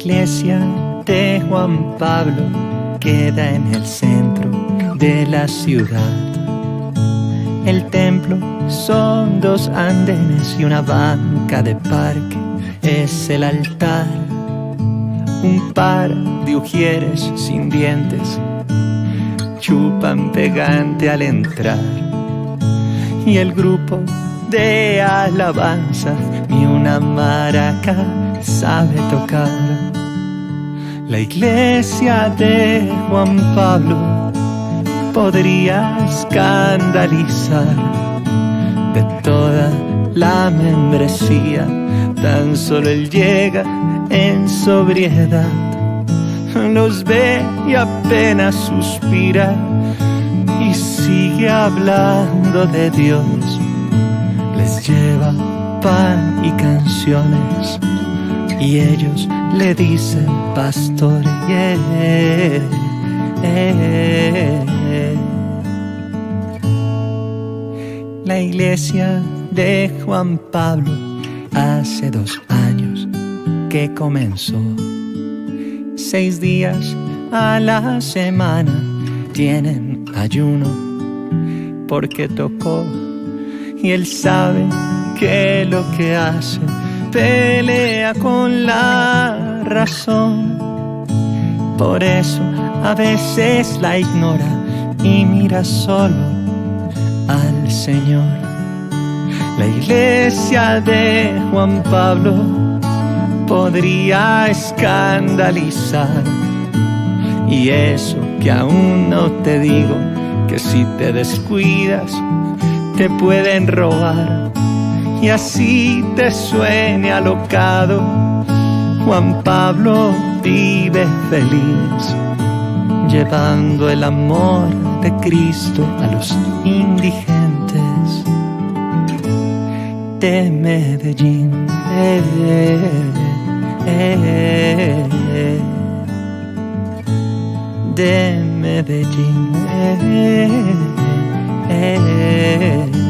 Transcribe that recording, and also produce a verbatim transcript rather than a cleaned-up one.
iglesia de Juan Pablo queda en el centro de la ciudad. El templo son dos andenes y una banca de parque. Es el altar, un par de ujieres sin dientes chupan pegante al entrar. Y el grupo de alabanza ni una maraca sabe tocar. La iglesia de Juan Pablo podría escandalizar. De toda la membresía, tan solo él llega en sobriedad. Los ve y apenas suspira y sigue hablando de Dios. Les lleva pan y canciones y ellos le dicen pastor. Yeah, yeah. La iglesia de Juan Pablo hace dos años que comenzó. Seis días a la semana tienen ayuno porque tocó. Y él sabe que lo que hace pelea con la razón. Por eso a veces la ignora y mira solo al Señor. La iglesia de Juan Pablo podría escandalizar. Y eso que aún no te digo, que si te descuidas te pueden robar. Y así te suene alocado, Juan Pablo vive feliz, llevando el amor de Cristo a los indigentes de Medellín. Eh, eh, eh, de Medellín. Eh, eh, eh.